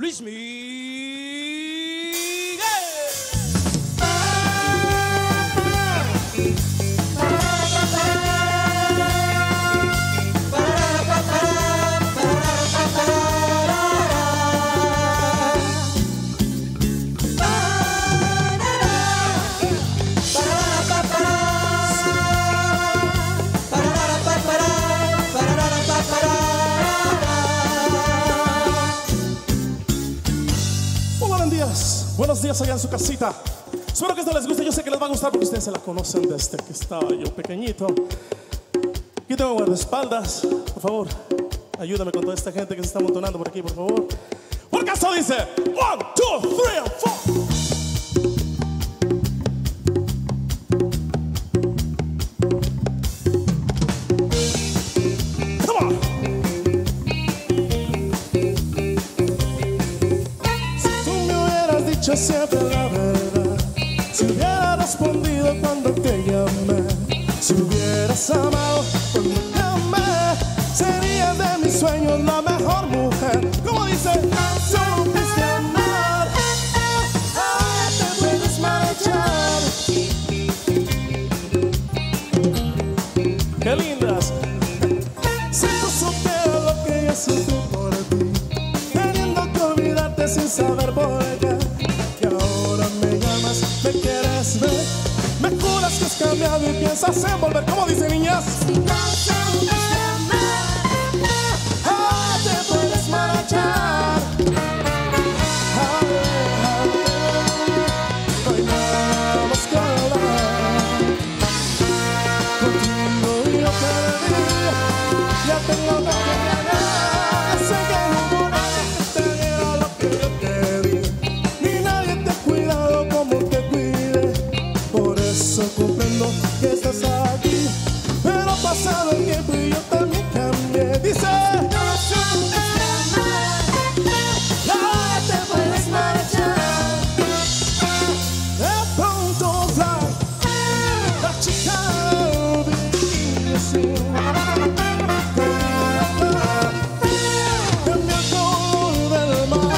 Luis Miguel. Buenos días allá en su casita. Espero que esto les guste. Yo sé que les va a gustar porque ustedes se la conocen desde que estaba yo pequeñito. Aquí tengo guardaespaldas. Por favor, ayúdame con toda esta gente que se está amontonando por aquí, por favor. Porque esto dice 1, 2, 3 and 4. Siempre la verdad, si hubiera respondido cuando te llamé, si hubieras amado cuando te amé, serías de mis sueños la mejor mujer. Como dice, supiste amar, ahora te puedes marchar. Qué lindas. Si tú supieras lo que yo sufrí por ti, teniendo que olvidarte sin saber por qué. Me quieres ver, me juras que has cambiado y piensas en volver. Como dice, niñas, si no supiste amar, ahora te puedes marchar. No hay nada más que hablar. Contigo yo perdí, ya tengo que ganar. Sé que no hubo nadie que te diera lo que yo te di, ni nadie te ha cuidado como comprendo que estás aquí, pero pasado el tiempo y yo también cambié. Dice, no supiste amar, ahora te puedes marchar. De pronto la chica vive así, cambia el color del mar.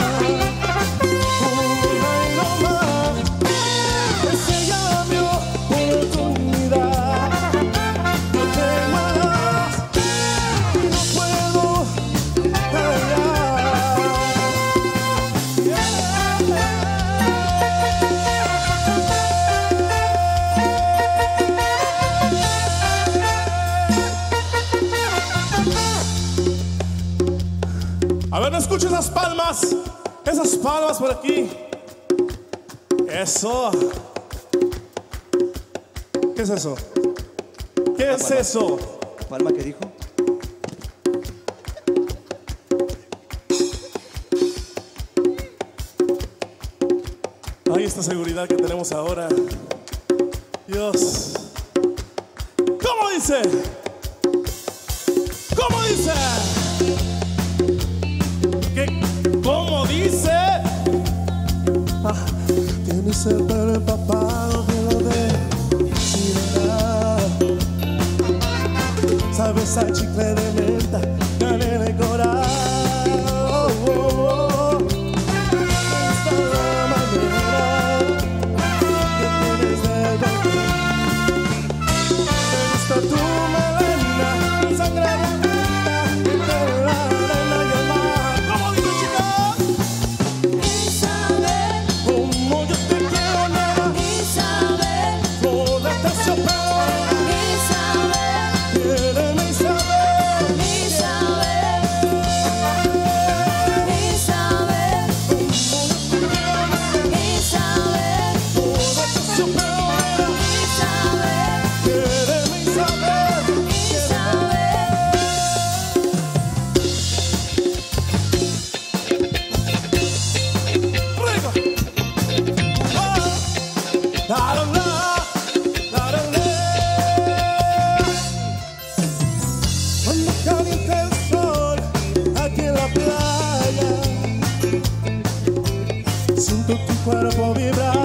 A ver, no escucho esas palmas por aquí. Eso. ¿Qué es eso? ¿Qué es eso? ¿La palma que dijo? Ay, esta seguridad que tenemos ahora. Dios. ¿Cómo dice? ¿Cómo dice? ¿Cómo dice? Tienes el pelo empapado que lo de sin nada. Sabes a chicle de menta, canela y coral. Esta es la manera que tienes de dormir. Me gusta tu melena, sangre de la arena y el mar. Cuando calienta el sol aquí en la playa, siento tu cuerpo vibrar.